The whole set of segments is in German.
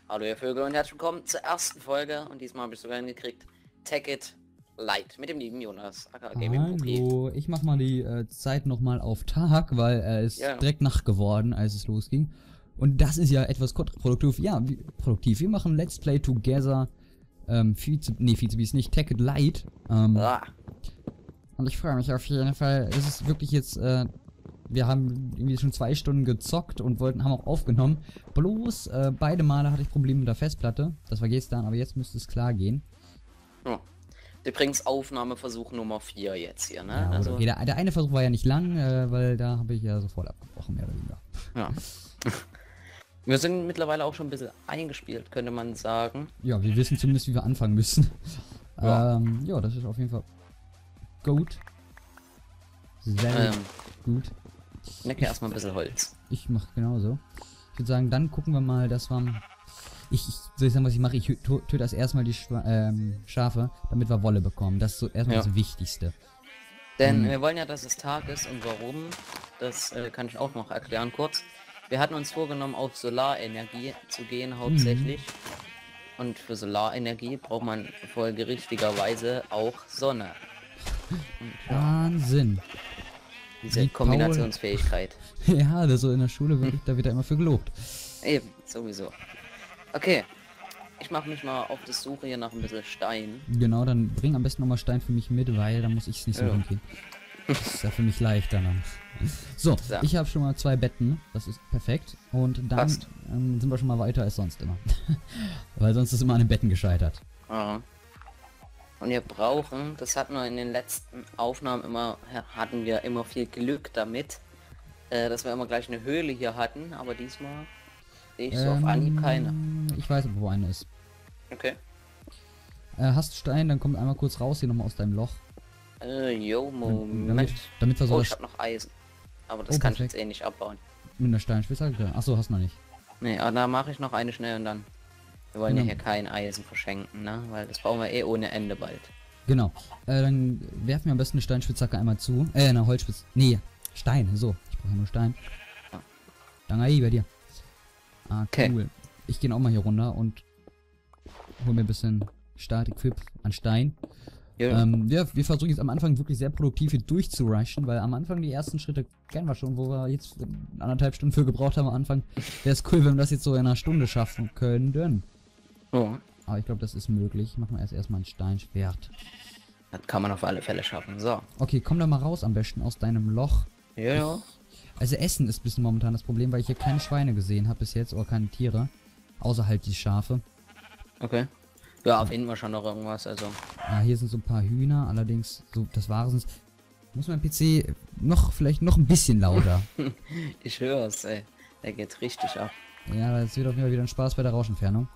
Hallo ihr Vögel und herzlich willkommen zur ersten Folge und diesmal habe ich sogar hingekriegt Take It Light mit dem lieben Jonas, aka Gaming Puki. Hallo, ich mach mal die Zeit nochmal auf Tag, weil es ist direkt Nacht geworden, als es losging. Und das ist ja etwas kontraproduktiv. Ja, produktiv. Wir machen Let's Play Together. Vizebeast nicht, Take It Light. Und ich freue mich auf jeden Fall. Es ist wirklich jetzt, wir haben irgendwie schon 2 Stunden gezockt und haben auch aufgenommen. Bloß, beide Male hatte ich Probleme mit der Festplatte. Das war gestern, aber jetzt müsste es klar gehen. Ja. Übrigens Aufnahmeversuch Nummer 4 jetzt hier, ne? Ja, also okay, der eine Versuch war ja nicht lang, weil da habe ich ja sofort abgebrochen, mehr oder weniger. Ja. Wir sind mittlerweile auch schon ein bisschen eingespielt, könnte man sagen. Ja, wir wissen zumindest, wie wir anfangen müssen. Ja, ja, das ist auf jeden Fall gut. Sehr gut. Ich necke erstmal ein bisschen Holz. Ich mache genauso. Ich würde sagen, dann gucken wir mal, dass wir... soll ich sagen, was ich mache? Ich töte das erstmal die Schafe, damit wir Wolle bekommen. Das ist so erstmal das Wichtigste. Denn wir wollen ja, dass es Tag ist und warum, das kann ich auch noch erklären kurz. Wir hatten uns vorgenommen, auf Solarenergie zu gehen hauptsächlich. Und für Solarenergie braucht man folgerichtigerweise auch Sonne. Und, Wahnsinn. Diese Kombinationsfähigkeit. Ja, das so in der Schule wirklich, da wird er immer für gelobt. Eben, sowieso. Okay, ich mache mich mal auf die Suche hier nach ein bisschen Stein. Genau, dann bring am besten nochmal Stein für mich mit, weil dann muss ich es nicht so hingehen. Das ist ja für mich leichter dann. So, ich habe schon mal 2 Betten, das ist perfekt. Und dann sind wir schon mal weiter als sonst immer. Weil sonst ist immer an den Betten gescheitert. Ja. Und wir brauchen, das hatten wir in den letzten Aufnahmen immer, hatten wir immer viel Glück damit, dass wir immer gleich eine Höhle hier hatten, aber diesmal sehe ich so auf Anhieb keine. Ich weiß aber, wo eine ist. Okay. Hast du Stein, dann kommt einmal kurz raus hier nochmal aus deinem Loch. Jo, Moment. Damit wir so ich hab noch Eisen. Aber das kann ich jetzt eh nicht abbauen. Mit einer Steinspitzhacke? Achso, hast du noch nicht. Nee, aber da mache ich noch eine schnell und dann. Wir wollen ja hier kein Eisen verschenken, ne? Weil das brauchen wir eh ohne Ende bald. Genau. Dann werfen wir am besten eine Steinspitzhacke einmal zu. Eine Holzspitze. Nee, Stein. So, ich brauche nur Stein. Ja. Danke bei dir. Ah, okay. Cool. Ich gehe auch mal hier runter und hol mir ein bisschen Start-Equip an Stein. Ja. Wir versuchen jetzt am Anfang wirklich sehr produktiv hier durchzurushen, weil am Anfang die ersten Schritte kennen wir schon, wo wir jetzt 1,5 Stunden für gebraucht haben am Anfang. Wäre es cool, wenn wir das jetzt so in einer Stunde schaffen könnten. Oh. Aber ich glaube, das ist möglich. Machen wir erstmal ein Steinschwert. Das kann man auf alle Fälle schaffen. So. Okay, komm da mal raus am besten aus deinem Loch. Ja. Also Essen ist ein bisschen momentan das Problem, weil ich hier keine Schweine gesehen habe bis jetzt oder keine Tiere. Außer halt die Schafe. Okay. Ja, finden wir schon noch irgendwas, also. Ja, hier sind so ein paar Hühner, allerdings, so, das war's. Muss mein PC vielleicht noch ein bisschen lauter. Ich höre es, ey. Der geht richtig ab. Ja, das wird auf jeden Fall wieder ein Spaß bei der Rauschentfernung.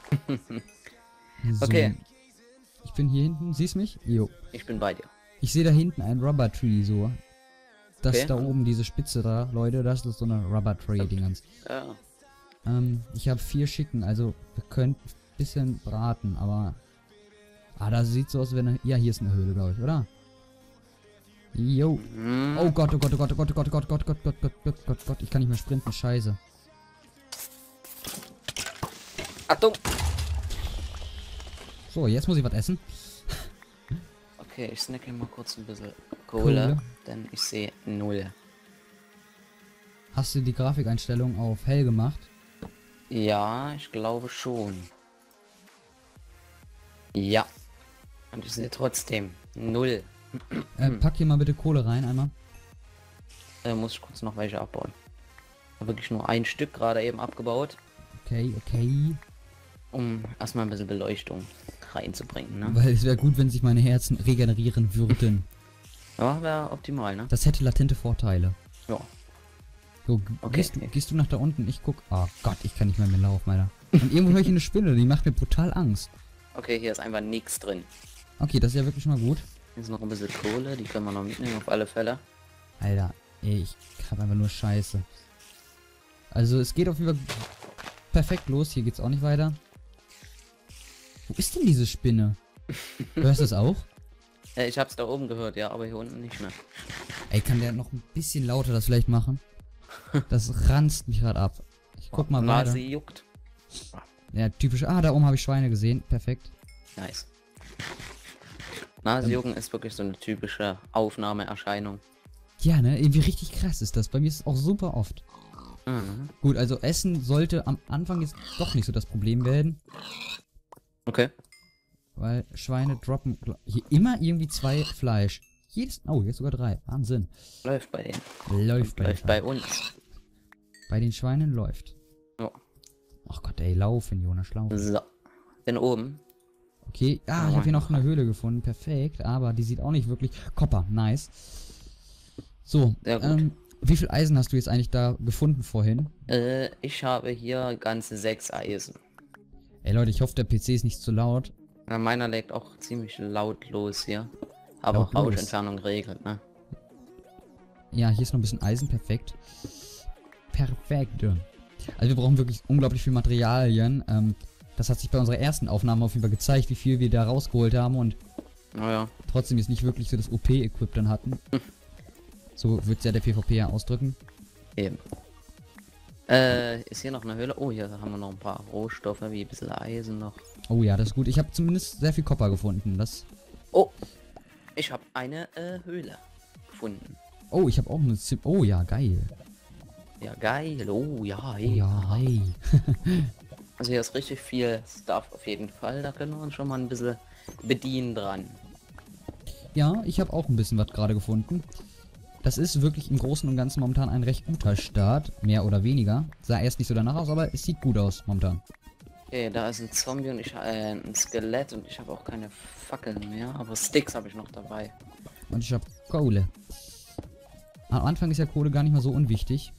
So. Okay. Ich bin hier hinten, siehst mich? Jo. Ich bin bei dir. Ich sehe da hinten ein Rubber Tree, so. Das da oben, diese Spitze da, Leute, das ist so eine Rubber Tree-Dingens. Ja. Ich habe 4 Chicken, also wir könnten bisschen braten, aber das sieht so aus, wenn ja, hier ist eine Höhle, glaube ich, oder? Jo. Oh Gott, oh Gott, oh Gott, oh Gott, oh Gott, oh Gott, Gott, Gott, Gott, Gott, Gott, Gott, Gott, ich kann nicht mehr sprinten, scheiße. Achtung! So, jetzt muss ich was essen. Okay, ich snacke mal kurz ein bisschen Kohle, denn ich sehe 0. Hast du die Grafikeinstellung auf hell gemacht? Ja, ich glaube schon. Ja. Und ich sehe trotzdem 0. Pack hier mal bitte Kohle rein einmal. Muss ich kurz noch welche abbauen. Wirklich nur ein Stück gerade eben abgebaut. Okay, okay. Um erstmal ein bisschen Beleuchtung reinzubringen, ne? Weil es wäre gut, wenn sich meine Herzen regenerieren würden. Ja, wäre optimal, ne? Das hätte latente Vorteile. Ja. So, okay. Gehst du nach da unten? Ich guck. Oh Gott, ich kann nicht mehr laufen, Alter. Und irgendwo höre ich eine Spinne, die macht mir brutal Angst. Okay, hier ist einfach nichts drin. Okay, das ist ja wirklich schon mal gut. Hier ist noch ein bisschen Kohle, die können wir noch mitnehmen, auf alle Fälle. Alter, ey, ich habe einfach nur Scheiße. Also, es geht auf jeden Fall perfekt los. Hier geht's auch nicht weiter. Wo ist denn diese Spinne? Hörst du es auch? Ich hab's da oben gehört, ja, aber hier unten nicht mehr. Ey, kann der noch ein bisschen lauter das vielleicht machen? Das ranzt mich gerade ab. Ich guck mal weiter. Nase juckt. Ja, typisch. Ah, da oben habe ich Schweine gesehen. Perfekt. Nice. Nasenjucken ist wirklich so eine typische Aufnahmeerscheinung. Ja, ne? Irgendwie richtig krass ist das. Bei mir ist es auch super oft. Mhm. Gut, also Essen sollte am Anfang jetzt doch nicht so das Problem werden. Okay. Weil Schweine droppen hier immer irgendwie 2 Fleisch. Oh, jetzt sogar 3. Wahnsinn. Läuft bei denen. Läuft Bei uns. Bei den Schweinen läuft. Ja. Ach Gott, ey, laufen, Jonas, laufen. So. Bin oben. Okay, ich habe hier noch eine Höhle gefunden. Perfekt, aber die sieht auch nicht wirklich... Copper, nice. So, wie viel Eisen hast du jetzt eigentlich da gefunden vorhin? Ich habe hier ganze 6 Eisen. Ey Leute, ich hoffe, der PC ist nicht zu laut. Na, meiner legt auch ziemlich lautlos hier. Aber Lautlos. Rauschentfernung regelt, ne? Ja, hier ist noch ein bisschen Eisen, perfekt. Perfekt. Also wir brauchen wirklich unglaublich viel Materialien. Das hat sich bei unserer ersten Aufnahme auf jeden Fall gezeigt, wie viel wir da rausgeholt haben und naja. trotzdem jetzt nicht wirklich so das OP-Equip dann hatten. So wird es ja der PvP ja ausdrücken. Eben. Ist hier noch eine Höhle? Oh, hier haben wir noch ein paar Rohstoffe, wie ein bisschen Eisen noch. Oh ja, das ist gut. Ich habe zumindest sehr viel Copper gefunden. Das. Oh, ich habe eine Höhle gefunden. Oh, ich habe auch eine Oh ja, geil. Ja, geil. Oh ja, hey. Ja, hey. Also hier ist richtig viel Stuff auf jeden Fall. Da können wir uns schon mal ein bisschen bedienen dran. Ja, ich habe auch ein bisschen was gerade gefunden. Das ist wirklich im Großen und Ganzen momentan ein recht guter Start. Mehr oder weniger. Sah erst nicht so danach aus, aber es sieht gut aus momentan. Okay, da ist ein Zombie und ein Skelett und ich habe auch keine Fackeln mehr. Aber Sticks habe ich noch dabei. Und ich habe Kohle. Am Anfang ist ja Kohle gar nicht mal so unwichtig.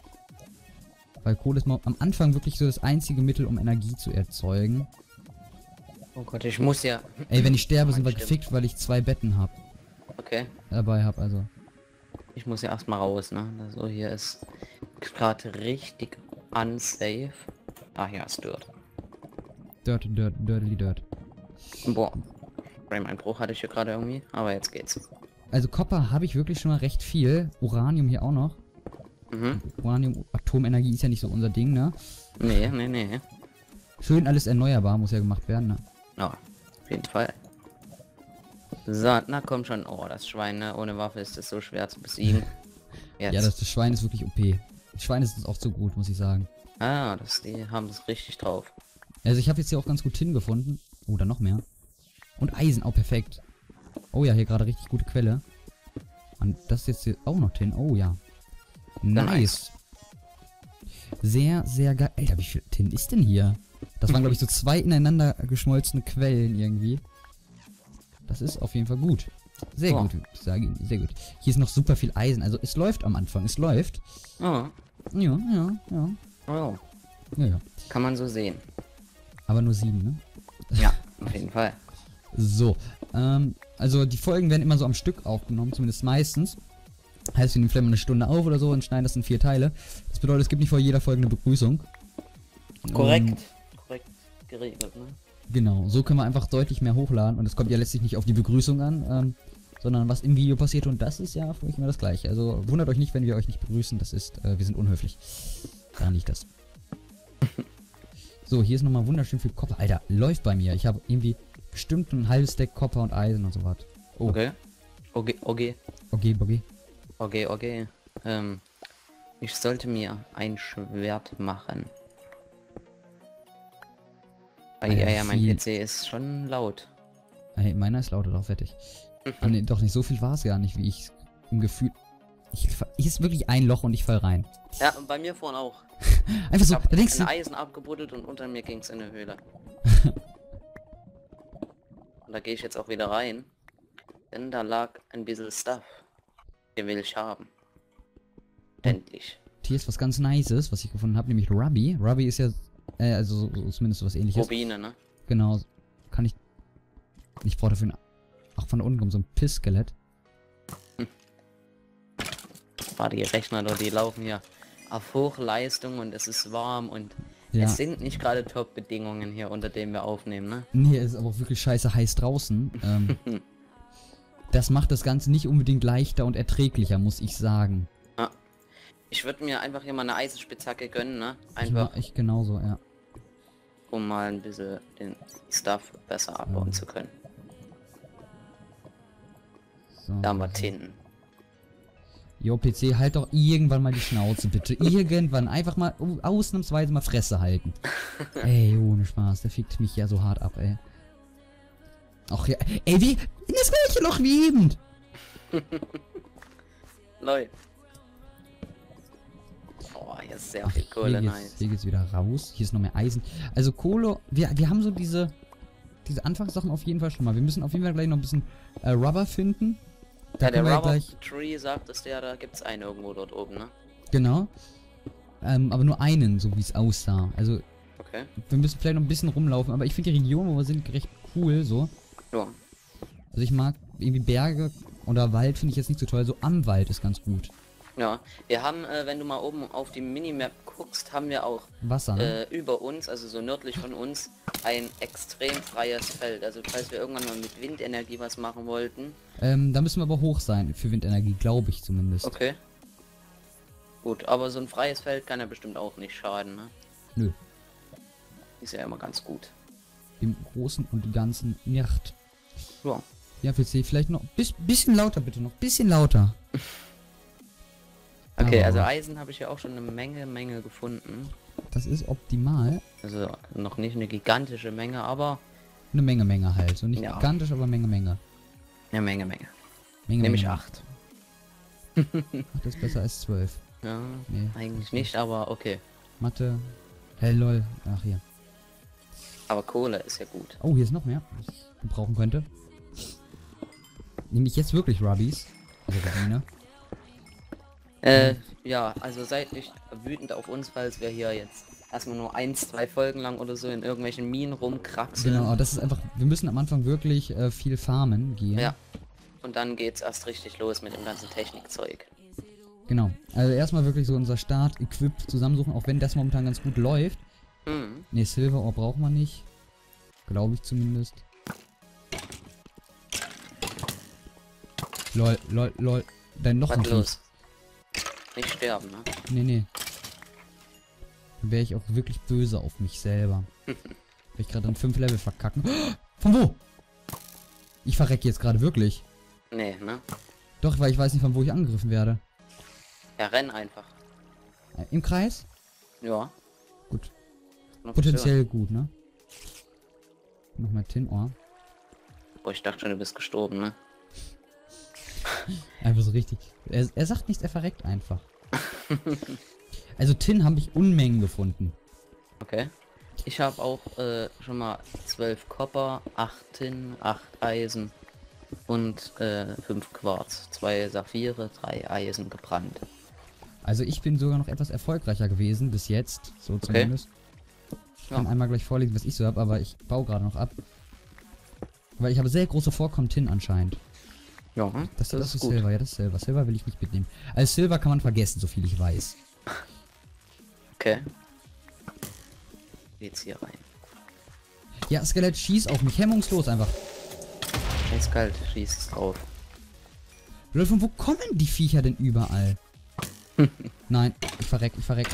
Weil Kohle ist am Anfang wirklich so das einzige Mittel, um Energie zu erzeugen. Oh Gott, ich muss ja... Ey, wenn ich sterbe, sind wir gefickt, weil ich 2 Betten habe. Okay. Dabei habe, also. Ich muss ja erstmal raus, ne? Also hier ist gerade richtig unsafe. Ah, ja, ist Dirt. Dirt. Boah. Frame-Einbruch hatte ich hier gerade irgendwie, aber jetzt geht's. Also Copper habe ich wirklich schon mal recht viel. Uranium hier auch noch. Mhm. Uranium, Atomenergie ist ja nicht so unser Ding, ne? Nee. Schön alles erneuerbar, muss ja gemacht werden, ne? Ja, auf jeden Fall. So, na komm schon. Oh, das Schwein, ne? Ohne Waffe ist es so schwer zu besiegen. Jetzt. Ja, das Schwein ist wirklich OP. Die Schweine sind auch so gut, muss ich sagen. Ah, die haben das richtig drauf. Also ich habe jetzt hier auch ganz gut Tin gefunden. Oh, da noch mehr. Und Eisen, auch perfekt. Oh ja, hier gerade richtig gute Quelle. Und das ist jetzt hier auch noch Tin. Oh ja. Nice. Sehr, sehr geil. Alter, wie viel Tin ist denn hier? Das waren, glaube ich, so 2 ineinander geschmolzene Quellen irgendwie. Das ist auf jeden Fall gut. Sehr gut, ich sage Ihnen. Sehr gut. Hier ist noch super viel Eisen. Also es läuft am Anfang. Es läuft. Oh. Ja. Oh. Ja. Kann man so sehen. Aber nur 7, ne? Ja, auf jeden Fall. So. Also die Folgen werden immer so am Stück aufgenommen, zumindest meistens. Heißt, wir nehmen vielleicht mal eine Stunde auf oder so und schneiden das in 4 Teile. Das bedeutet, es gibt nicht vor jeder Folge eine Begrüßung. Korrekt geregelt, ne? Genau, so können wir einfach deutlich mehr hochladen und es kommt ja letztlich nicht auf die Begrüßung an, sondern was im Video passiert und das ist ja für euch immer das Gleiche. Also wundert euch nicht, wenn wir euch nicht begrüßen, das ist, wir sind unhöflich. Gar nicht das. So, hier ist nochmal wunderschön viel Copper. Alter, läuft bei mir. Ich habe irgendwie bestimmt ein halbes Stack Copper und Eisen und so was. Oh. Okay. Ich sollte mir ein Schwert machen. Ja, mein PC ist schon laut. Hey, meiner ist laut, doch fertig. Nee, doch nicht, so viel war es gar nicht, wie ich im Gefühl... Ich ist wirklich ein Loch und ich fall rein. Ja, und bei mir vorhin auch. Einfach so, da denkst du... ein Eisen abgebuddelt und unter mir ging es in eine Höhle. Und da gehe ich jetzt auch wieder rein. Denn da lag ein bisschen Stuff. Den will ich haben. Endlich. Hier ist was ganz Nices, was ich gefunden habe, nämlich Ruby. Ruby ist ja... also so, zumindest was Ähnliches. Rubine, ne? Genau. Kann ich... Ich brauche dafür... Ach, von unten kommt so ein Pissskelett. Die Rechner, die laufen hier auf Hochleistung und es ist warm und ja. Es sind nicht gerade Top-Bedingungen hier, unter denen wir aufnehmen, ne? Nee, es ist aber auch wirklich scheiße heiß draußen. Das macht das Ganze nicht unbedingt leichter und erträglicher, muss ich sagen. Ja. Ich würde mir einfach hier mal eine Eisenspitzhacke gönnen, ne? Einfach. Ich genauso, ja. um mal ein bisschen den Stuff besser abbauen zu können. So. Da haben wir Tinten. Jo, PC, halt doch irgendwann mal die Schnauze, bitte. Irgendwann. Einfach mal ausnahmsweise mal Fresse halten. Ey, ohne Spaß. Der fickt mich ja so hart ab, ey. Ach ja. Ey, wie? In das gleiche Loch wie eben. Leute. Oh, hier ist sehr viel Kohle, nice. Hier geht's wieder raus. Hier ist noch mehr Eisen. Also Kohle, wir haben so diese Anfangssachen auf jeden Fall schon mal. Wir müssen auf jeden Fall gleich noch ein bisschen Rubber finden. Ja, der Rubber Tree sagt es ja, da gibt's einen irgendwo dort oben, ne? Genau. Aber nur einen, so wie es aussah. Also, okay. Wir müssen vielleicht noch ein bisschen rumlaufen, aber ich finde die Region, wo wir sind, recht cool, so. Ja. Also ich mag irgendwie Berge oder Wald finde ich jetzt nicht so toll. So am Wald ist ganz gut. Ja, wir haben, wenn du mal oben auf die Minimap guckst, haben wir auch Wasser, ne? Über uns, also so nördlich von uns, ein extrem freies Feld. Also falls wir irgendwann mal mit Windenergie was machen wollten. Da müssen wir aber hoch sein für Windenergie, glaube ich zumindest. Okay. Gut, aber so ein freies Feld kann ja bestimmt auch nicht schaden, ne? Nö. Ist ja immer ganz gut. Im Großen und Ganzen nicht. Ja. Ja, PC, vielleicht noch bisschen lauter bitte, noch bisschen lauter. Okay, also Eisen habe ich ja auch schon eine Menge gefunden. Das ist optimal. Also noch nicht eine gigantische Menge, aber... Eine Menge halt. So nicht gigantisch, aber Menge. Ja, Menge. Nämlich 8. 8 ist besser als 12. Ja, nee, eigentlich nicht, aber okay. Mathe. Hey, lol. Ach, hier. Aber Kohle ist ja gut. Oh, hier ist noch mehr, was ich gebrauchen könnte. Nehme ich jetzt wirklich Rubbies? Also Rubine. Ja, also seid nicht wütend auf uns, falls wir hier jetzt erstmal nur 1-2 Folgen lang oder so in irgendwelchen Minen rumkraxeln. Genau, das ist einfach, wir müssen am Anfang wirklich viel farmen gehen. Ja. Und dann geht's erst richtig los mit dem ganzen Technikzeug. Genau, also erstmal wirklich so unser Start-Equip zusammensuchen, auch wenn das momentan ganz gut läuft. Ne, Silver Ore braucht man nicht. Glaube ich zumindest. Lol. Dann noch ein los. Nicht sterben, ne? Nee. Dann wäre ich auch wirklich böse auf mich selber. Will ich gerade an 5 Level verkacken. Von wo? Ich verrecke jetzt gerade wirklich. Nee, ne? Doch, weil ich weiß nicht, von wo ich angegriffen werde. Ja, renn einfach. Im Kreis? Ja. Gut. Potenziell gut, ne? Nochmal Tin-Ohr. Boah, ich dachte schon, du bist gestorben, ne? Einfach so richtig. Er sagt nichts, er verreckt einfach. Also Tin habe ich Unmengen gefunden. Okay. Ich habe auch schon mal 12 Copper, 8 Tin, 8 Eisen und 5 Quarz, 2 Saphire, 3 Eisen gebrannt. Also ich bin sogar noch etwas erfolgreicher gewesen bis jetzt, so zumindest. Ich kann einmal gleich vorlesen, was ich so habe, aber ich baue gerade noch ab. Weil ich habe sehr große Vorkommen Tin anscheinend. Ja, das ist gut. Silber, ja, das ist Silber. Silber will ich nicht mitnehmen. Als Silber kann man vergessen, so viel ich weiß. Okay. Geht's hier rein. Ja, Skelett, schieß auf mich, hemmungslos einfach. Eiskalt, schießt drauf. Leute, von wo kommen die Viecher denn überall? Nein, ich verreck.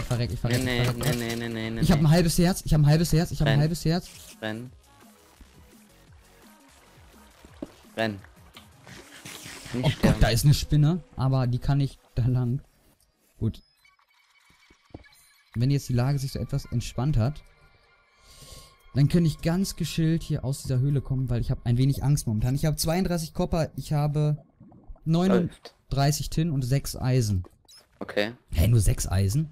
Nee. Ich habe ein halbes Herz, Renn. Oh Gott, da ist eine Spinne, aber die kann ich da lang. Gut. Wenn jetzt die Lage sich so etwas entspannt hat, dann kann ich ganz geschillt hier aus dieser Höhle kommen, weil ich habe ein wenig Angst momentan. Ich habe 32 Copper, ich habe 39 Tin und 6 Eisen. Okay. Hä, nur 6 Eisen?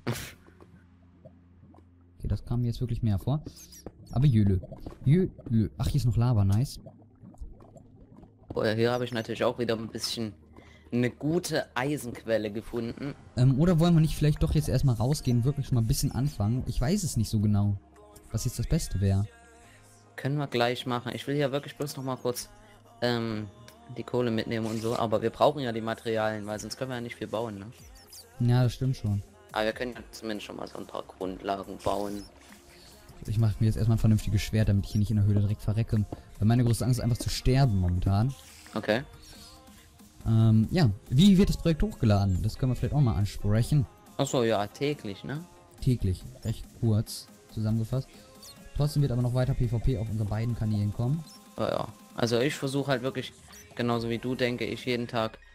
Okay, das kam mir jetzt wirklich mehr vor. Aber Jöle. Ach, hier ist noch Lava, nice. Oh ja, hier habe ich natürlich auch wieder ein bisschen eine gute Eisenquelle gefunden. Oder wollen wir nicht vielleicht doch jetzt erstmal rausgehen, wirklich schon mal ein bisschen anfangen? Ich weiß es nicht so genau, was jetzt das Beste wäre. Können wir gleich machen. Ich will ja wirklich bloß noch mal kurz die Kohle mitnehmen und so, aber wir brauchen ja die Materialien, weil sonst können wir ja nicht viel bauen, ne? Ja, das stimmt schon. Aber wir können ja zumindest schon mal so ein paar Grundlagen bauen. Ich mache mir jetzt erstmal ein vernünftiges Schwert, damit ich hier nicht in der Höhle direkt verrecke. Weil meine größte Angst ist einfach zu sterben momentan. Okay. Ja, wie wird das Projekt hochgeladen? Das können wir vielleicht auch mal ansprechen. Achso, ja, täglich, ne? Täglich, recht kurz zusammengefasst. Trotzdem wird aber noch weiter PvP auf unseren beiden Kanälen kommen. Ja. Also ich versuche halt wirklich, genauso wie du, denke ich, jeden Tag